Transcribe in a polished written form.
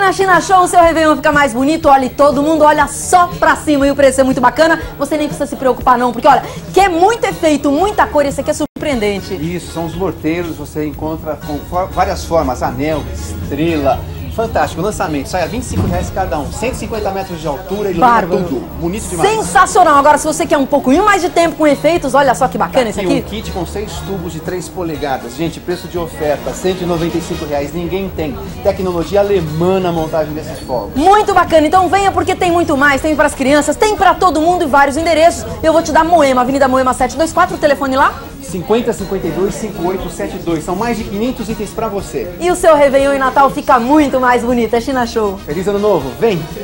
na China Show o seu Réveillon fica mais bonito. Olha, todo mundo olha só pra cima e o preço é muito bacana. Você nem precisa se preocupar não, porque olha, quer muito efeito, muita cor, esse aqui é surpreendente. Isso, são os morteiros, você encontra com várias formas, anel, estrela. Fantástico, lançamento, sai a R$25 cada um, 150 metros de altura, ilumina tudo, bonito demais. Sensacional, agora se você quer um pouquinho mais de tempo com efeitos, olha só que bacana esse aqui. Um kit com 6 tubos de 3 polegadas, gente, preço de oferta, R$195, ninguém tem. Tecnologia alemã na montagem desses fogos. Muito bacana, então venha porque tem muito mais, tem para as crianças, tem para todo mundo e vários endereços. Eu vou te dar Moema, Avenida Moema 724, o telefone lá? 5052-5872, são mais de 500 itens pra você. E o seu Réveillon e Natal fica muito mais bonito, é China Show. Feliz Ano Novo, vem!